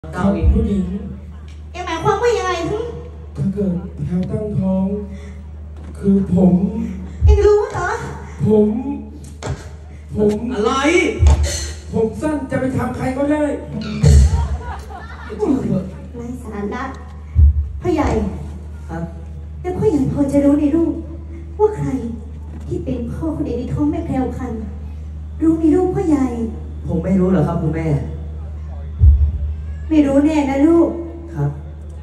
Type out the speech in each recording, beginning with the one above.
เก้าอีกผู้หญิงเอ็งหมายความว่ายังไงฮึถ้าเกิดแพลวตั้งท้องคือเอ็งรู้เหรอผมอะไรผมสั้นจะไปทำใครก็ได้ไร้สาระพ่อใหญ่ครับแล้วพ่อใหญ่พอจะรู้ในลูกว่าใครที่เป็นพ่อคนเดียวในท้องแม่แพรวพันธุ์รู้ในลูกพ่อใหญ่ผมไม่รู้หรอกครับคุณแม่ไม่รู้แน่นะลูกครับ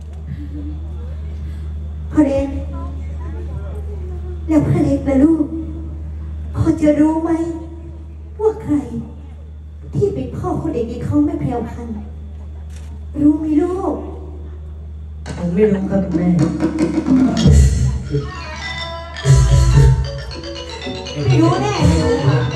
พ่อเล็กแล้วพ่อเล็กนะลูกพอจะรู้ไหมว่าใครที่เป็นพ่อคนเด็กในท้องแม่แพรวพันธุ์รู้ไหมลูกผมไม่รู้ครับคุณแม่ไม่รู้แน่ไม่รู้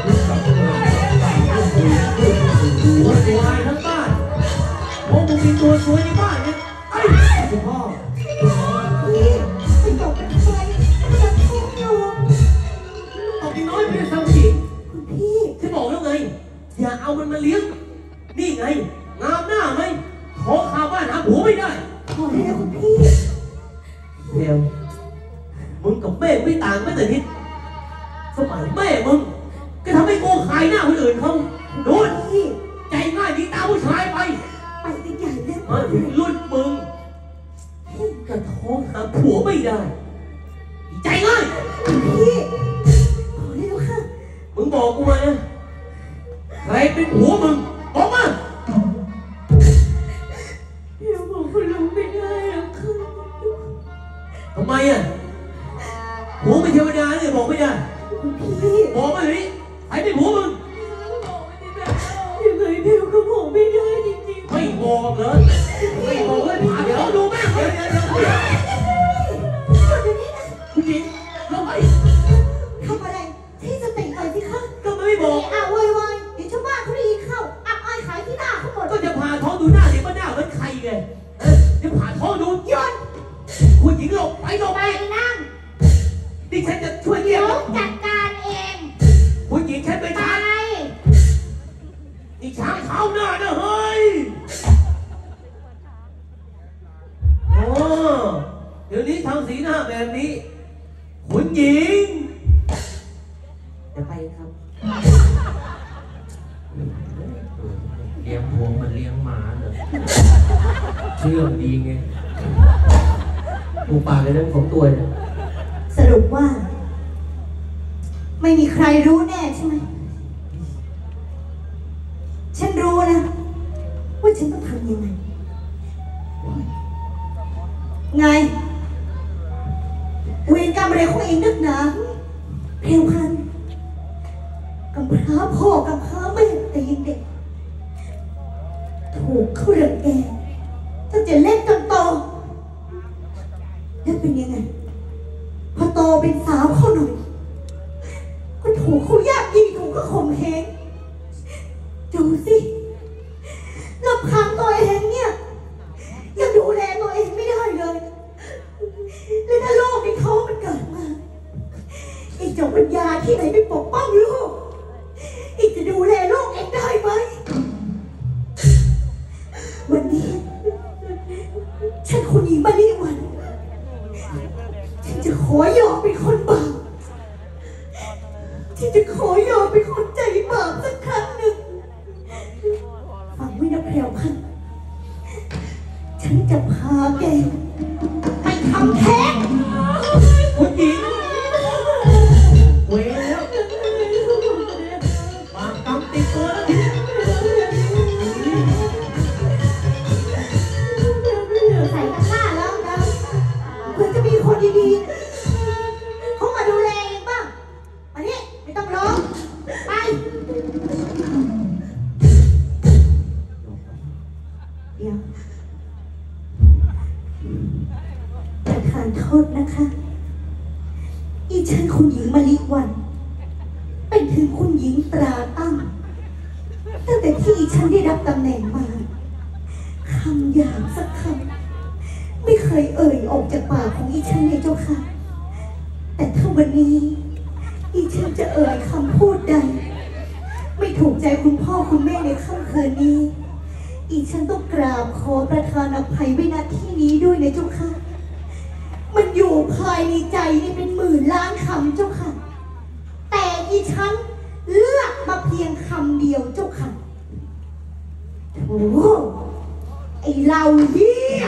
หัวตัวายทั้งบ้านเพราะมึงมีตัวสวยในบ้านเนี่ยไอ้คุณพ่อพี่ไปตกเป็นใครฉันท้องอยู่ตบดีน้อยไม่ได้ทำผิดคุณพี่ฉันบอกแล้วไงอย่าเอามันมาเลี้ยงนี่ไงงามหน้าไหมขอข่าวบ้านหาผัวไม่ได้ขอได้แล้วคุณพี่เดี๋ยวมึงกับแม่ไม่ต่างไม่แต่นิดสมัยแม่มึงก็ทำให้โกงขายหน้าคนอื่นเขาโดนใจง่ายดีตามผู้ชายไปกันใหญ่แล้วมาถึงรุ่นมึงกระท้องหาผัวไม่ได้ใจง่ายพี่ขอได้แล้วค่ะมึงบอกกูมานะใครเป็นผัวมึงบอกมาเราบอกคุณลุงไม่ได้หรอกค่ะทำไมอ่ะผัวเป็นเทวดาเนี่ยบอกไม่ได้พี่บอกมาเลยใครเป็นผัวมึงยังไงเบลก็บอกไม่ได้จริงๆไม่บอกเลยไม่บอกเลยผ่านเดี๋ยวดูแม่เดี๋ยวผู้หญิงลงไปทำอะไรที่จะติ่งเลยสิคะก็ไม่บอกวายเดี๋ยวชาวบ้านเขาได้ยินเข้าอับอายขายที่หน้าเขาหมดก็จะผ่าท้องดูหน้าเดี๋ยวมันหน้าเหมือนใครไงเดี๋ยวผ่าท้องดูย้อนผู้หญิงลงไปนั่งดิฉันจะช่วยเงียบจัดการเองผู้หญิงฉันไปช้างนี่ช้างเท้าหน้านะเฮ้ยโอ้เดี๋ยวนี้ทำสีหน้าแบบนี้คุณหญิงจะไปครับเลี้ยงพวงมันเลี้ยงหมาเลยเชื่องดีไงปูปากเลยนะผมตัวเนี่ยสรุปว่าไม่มีใครรู้แน่ใช่ไหมฉันรู้นะว่าฉันต้องทำยังไงเวรกรรมอะไรของเองนักหนาเพลวพันกำพร้าพ่อกำพร้าแม่แต่ยังเด็กถูกเขารังแกตั้งแต่เล็กจนโตแล้วเป็นยังไงพอโตเป็นสาวเข้าหน่อยก็ถูกเขายากยีถูกเขาข่มเหงดูสิลำพังตัวเองเนี่ยยังดูแลตัวเองไม่ได้เลยแล้วถ้าลูกในท้องมันเกิดมาอีกจะปัญญาที่ไหนไปปกป้องลูกอีกจะดูแลลูกเองได้ไหมวันนี้ฉันคุณหญิงมาลีวันฉันจะขอยอมเป็นคนบาปฉันจะขอยอมเป็นคนใจบาปสักครั้งหนึ่งฟังไว้นะแพรวพันธุ์ฉันจะพาแกไปทำแท้งคุณหญิงเวรแล้วบาปกรรมติดตัวแล้วใส่ตะกร้าแล้วนะเพื่อจะมีคนดีๆเขามาดูแลเองบ้างมานี่ไม่ต้องร้องไปเดี๋ยวประทานโทษนะคะอีฉันคุณหญิงมะลิวันเป็นถึงคุณหญิงตราตั้งตั้งแต่ที่อีฉันได้รับตำแหน่งมาคำหยาบสักคำไม่เคยเอ่ยออกจากปากของอีฉันเลยเจ้าค่ะแต่ถ้าวันนี้อีฉันจะเอ่ยคำพูดใดไม่ถูกใจคุณพ่อคุณแม่ในค่ำคืนนี้อีฉันต้องกราบขอประทานอภัยไว้ณที่นี้ด้วยนะเจ้าค่ะมันอยู่ภายในใจนี่เป็นหมื่นล้านคำเจ้าค่ะแต่อีฉันเลือกมาเพียงคำเดียวเจ้าค่ะโธ่ไอเราเหี้ย